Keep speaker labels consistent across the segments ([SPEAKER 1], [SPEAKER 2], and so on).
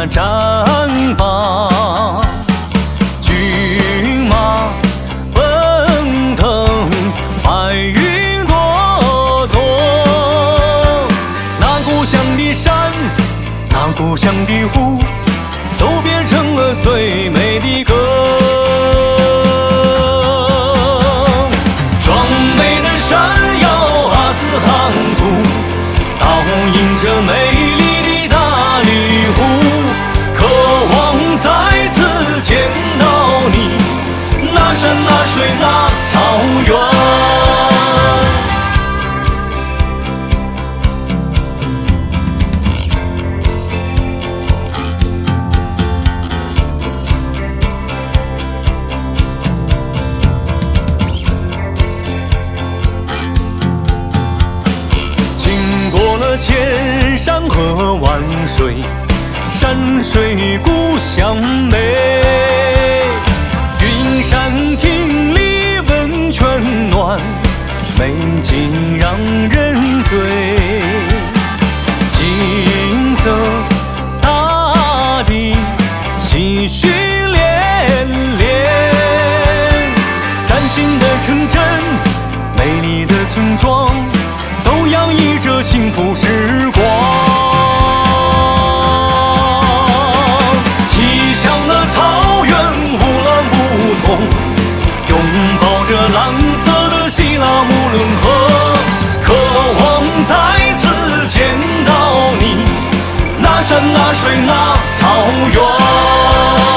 [SPEAKER 1] 绽放。骏马奔腾，白云朵朵。那故乡的山，那故乡的湖，都变成了最美的歌。壮美的山腰阿斯杭图，倒映着美丽的大理湖。渴望再次见到你，那山那水那草原。千山和万水，山水故乡美。云山亭里温泉暖，美景让人醉。金色大地，唏嘘连连。崭新的城镇，美丽的村庄，都洋溢着幸福时光。奇香的草原乌兰布统，拥抱着蓝色的希拉穆伦河。渴望再次见到你，那山那水那草原。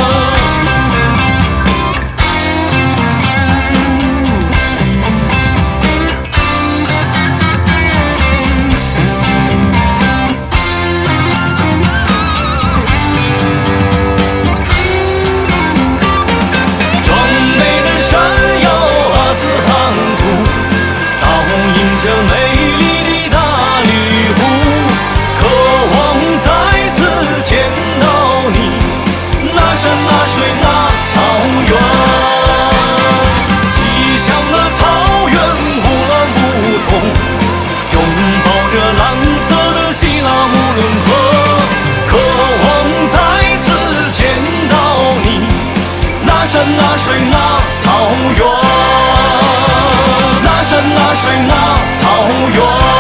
[SPEAKER 1] 山那水那草原，那山那水那草原。